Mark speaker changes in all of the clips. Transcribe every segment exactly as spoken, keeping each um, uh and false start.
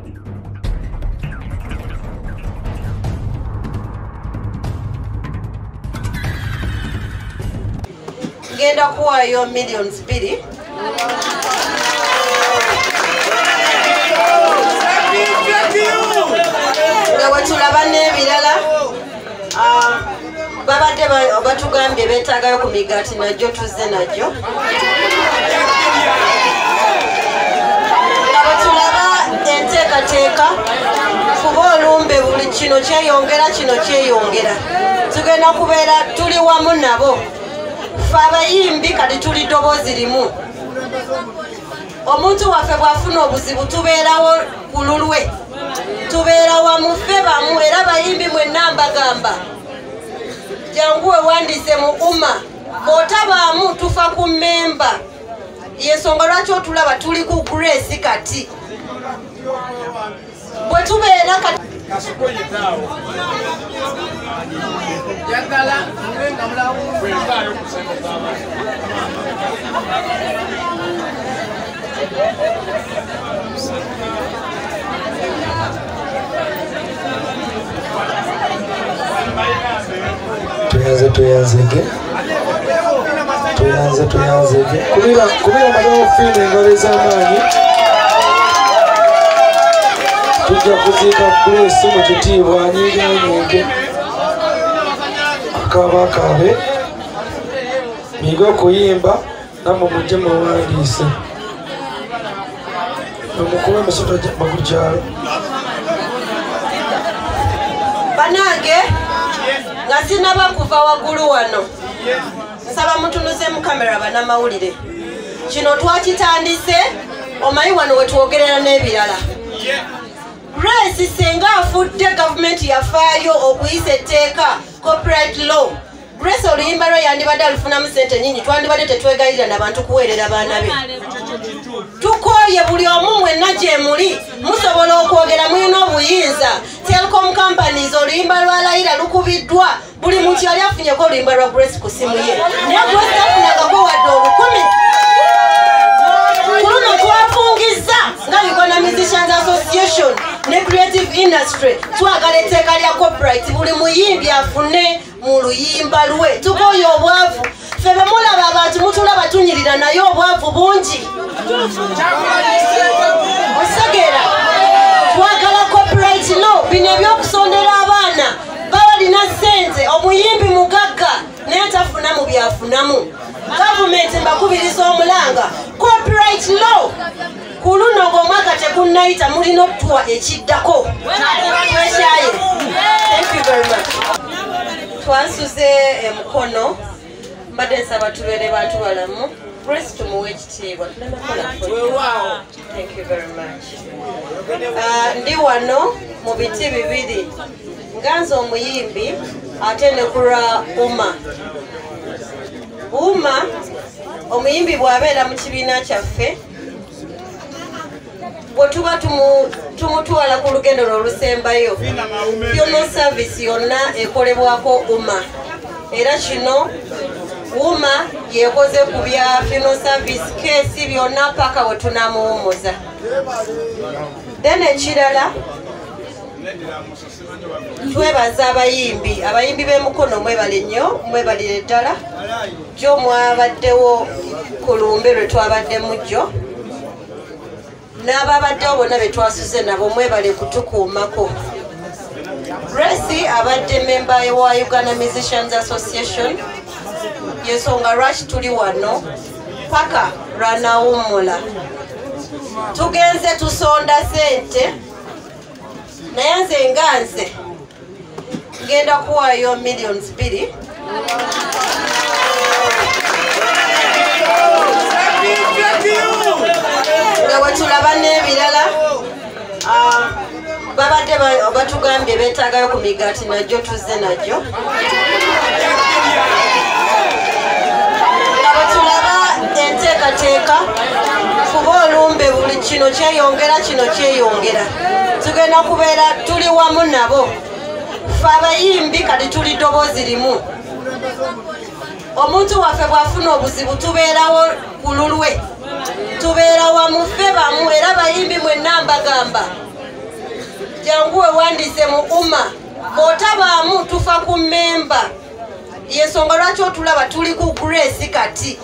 Speaker 1: Genda kuwayo millions biri. Nga wetulaba n'ebirala babadde batugambye beetaagayo ku migaati najjo tuzze najjo. Nga wetulaba enteekateeka kuba olumbe buli kino kyeyongera kino kyeyongera. Tugenda kubeera tuli wamu nabo. Ffe abayimbi kati tuli ddoboozi limu. Omuntu waffe bw'afuna obuzibu tubeerawo ku lulwe. Tubeera wamu ffe bamu era bayimbi mwenna mbagamba. Jangu wewandiise mu umma. Bw'otabaamu tufa ku mmemba. Y'ensonga lwaki otulaba tuli ku Grace kati. Bwe tubeera kati
Speaker 2: Yagala nga mulawo kwekaayo
Speaker 3: tuyanze tuyanzege tuyanze tuyanzege kubira kubira madamu Phina engalo ez'amaanyi tujja kuziika Grace mu kitiibwa anyiigaanyige akaba akabe miga okuyimba namwe mujje muwandiise omukuba emisota baku kyalo
Speaker 1: banange nga sinaba kuva waggulu wano nsaba mutunuze mu kamera bannamawulire kino twakitandise omanyi wano wetwogerera n'ebirala. Grace senga afudde gavumenti yafaayo okuyisa etteeka copyright law. Grace oluyimba lwe yandibadde alufunamu ssente nnyingi twandibadde tetwegayirira n'abantu kuweerera baana be. Tukooye buli omu mwenna gye muli musobola okwogera mulina obuyinza. Telecom companies oluyimba lwa Layira lukubiddwa buli muntu yali afunyeko oluyimba lwa Grace ku simu ye. Naye Grace tafunagako wadde olukumi. Ku luno twafungizza nga Uganda Musicians Association ne Creative Industry twagala etteeka lya copyright buli muyimbi afune mu luyimba lwe. Tukooye obwavu ffe be mulaba abantu mutulaba tunyirira naye obwavu bungi. Osegera twagala copyright law bino ebyokusondera abaana balina ssente omuyimbi mugagga naye tafuna mu byafunamu. Gavumenti mbakubiriza omulanga copyright law ku luno ng'omwaka tegunnayita mulina okutuwa ekiddako. Twekyaye. Thank you very much. Twasuze emukono mbadde nsaba tubeere bantu balamu. Grace tumuwe ekitiibwa. Thank you very much. Uh, ndi wano mu biti bibiri nganze omuyimbi ate ne kulwa umma. Umma omuyimbi bw'abeera mu kibiina kyaffe bwe tuba tumutwala ku lugendo lw'olusembayo funeral service yonna ekolebwako umma era kino umma yekoze ku bya funeral service keesi byonna paka we tunamuwumuza. Then ekirala twebaza abayimbi abayimbi b'emukono mwebale nnyo mwebalire ddala gyo mwabaddewo ku lumbe lwe twabaddemu gyo n'ababaddewo bonna be twasuze nabo mwebale kutukuumako. Grace abadde memba wa Uganda Musicians Association yensonga lwaki tuli wano paka lwanawummula. Tugenze tusonda ssente naye nze nga nze ngenda kuwaayo millions biri. Nga wetulaba n'ebirala babadde batugambye beetaagayo ku migaati najjo tuzze najjo. Nga wetulaba enteekateeka kuba olumbe buli kino kyeyongera kino kyeyongera. Tugenda kubeera tuli wamu nabo. Ffe abayimbi kati tuli ddoboozi limu. Omuntu waffe bw'afuna obuzibu tubeerawo ku lulwe. Tubeera wamu ffe bamu era bayimbi mwenna mbagamba. jangu wewandise mu umma bw'otabaamu tufa ku memba yensonga lwaki otulaba tuli ku grace kati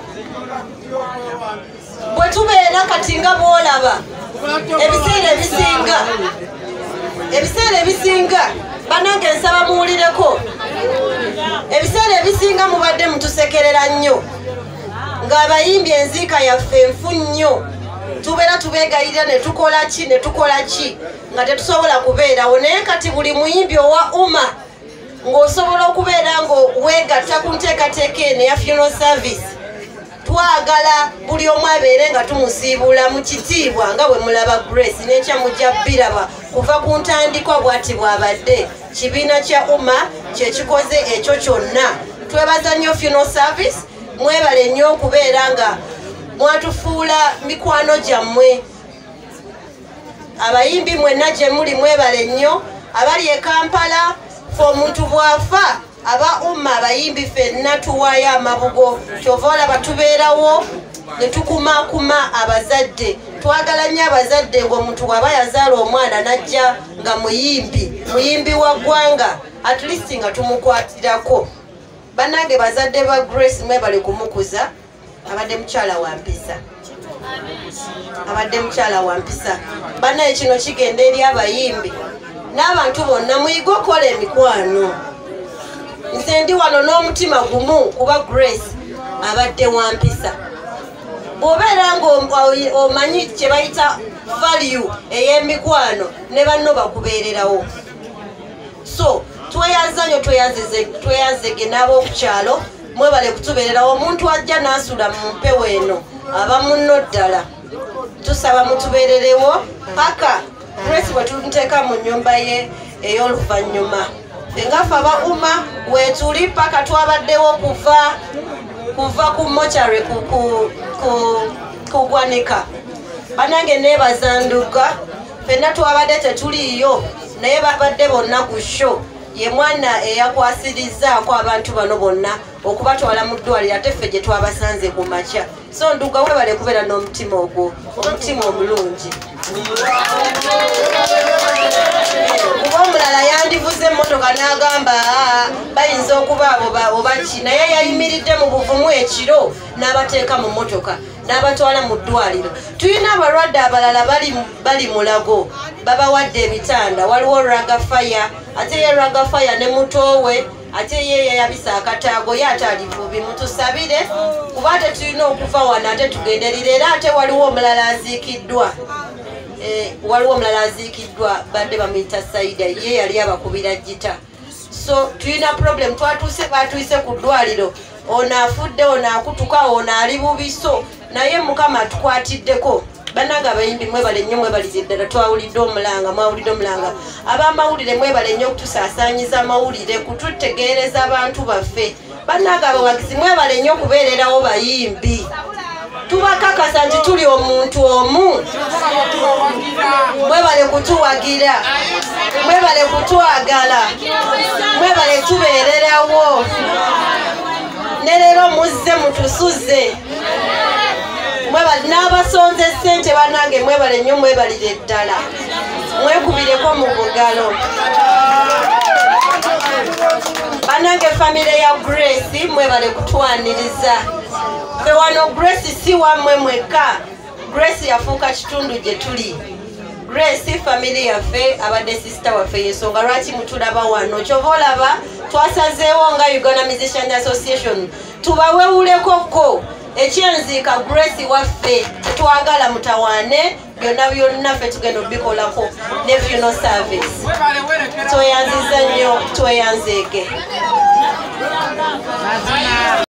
Speaker 1: bwe tubeera kati nga bw'olaba ebiseera ebisinga ebiseera ebisinga banange nsaba muwulireko ebiseera ebisinga mubadde mutusekerera nnyo ng'abayimbi enziika yaffe nfu nnyo tubeera tubeegayirira ne tukola ki ne tukola ki nga tetusobola kubeerawo naye kati buli muyimbi owa umma ng'osobola okubeera ng'oweegatta ku nteekateeka eno eya funeral service twagala buli omu abeere nga tumusiibula mu kitiibwa nga bwe mulaba Grace n'ekyamujja biraba kuva ku ntandikwa bw'ati bw'abadde kibiina kya umma kyekikoze ekyo kyonna twebaza nnyo funeral service mwebale nnyo okubeera nga mwatufuula mikwano gyammwe abayimbi mwenna gye muli mwebale nnyo abali e Kampala fe omuntu bwafa aba umma abayimbi ffenna tuwaayo amabugo kyova olaba tubeerawo ne tukumaakuma abazadde twagala nnyo abazadde ng'omuntu bw'aba yazaala omwana n'ajja nga muyimbi muyimbi wa ggwanga at least nga tumukwatirako bannange bazadde ba Grace mwebale kumukuza abadde mukyala wa mpisa abadde mukyala wa mpisa bannaye kino kigenda eri abayimbi n'abantu bonna muyiga okola emikwano nze ndi wano n'omutima gumu kuba Grace abadde wa mpisa bw'obeera ng'omanyi kye bayita value ey'emikwano ne banno bakubeererawo so tweyanza nnyo tweyanzege n'ab'okukyalo mwebale kutubeererawo omuntu ajja n'asula mu mpewo eno aba munno ddala tusaba mutubeererewo paka Grace bwe tumuteeka mu nnyumba ye ey'oluvannyuma engaffe aba umma weetuli paka twabaddewo kuva kuva ku mochare kugwanika banange neebazanduka ffenna twabadde tetuliiyo naye babadde bonna ku sho ye mwana eyakwasirizaako abantu bano bonna okubatwala mu ddwaliro ate ffe gye twabasanze ku makya so nduga webale kubeera n'omutima ogwo omutima omulungi kuba omulala yandivuze emmotoka n'agamba bayinza okuba abo obaki naye yayimiridde mu buvumu ekiro n'abateeka mu mmotoka n'abatwala mu ddwaliro tulina abalwadde abalala bali mulago babawadde ebitanda waliwo ragafaya ate ye ragafaya ne mutowe ate ye yayabisa akataago ye ate alivubi mutusabire kuba ate tulina okuva wano ate tugenderire era ate waliwo omulala aziikiddwa waliwo omulala aziikiddwa badde bamuyita Saida ye yali abakubira gita so tulina problem twatuuse batuise ku ddwaliro ono afudde ono akutuka ono ali bubiso naye mukama atukwatiddeko bannange abayimbi mwebale nnyo mwebalire ddala twawulidde omulanga mwawulidde omulanga ab'amawulire mwebale nnyo okutusaasaanyiza amawulire kututegeereza abantu baffe bannange abawagizi mwebale nnyo okubeererawo bayimbi tubakakasa nti tuli omuntu omu mwebale kutuwagira mwebale kutwagala mwebale tubeererawo ne leero muzze mutusuze mwebale n'abasonze ssente bannange mwebale nnyo mwebalire ddala mwekubireko mu bugalo bannange famire ya Grace mwebale kutwaniriza ffe wano Grace si wammwe mwekka Grace yafuuka kitundu gye tuli Grace famire yaffe abadde sisita waffe yensonga lwaki mutulaba wano kyova olaba twasazeewo nga Uganda Musicians Association tubawewulekoko ekyenziika Grace waffe tetwagala mutawaane byonna byonna ffe tugenda obikolako ne funeral service tweyanziza nnyo tweyanzeege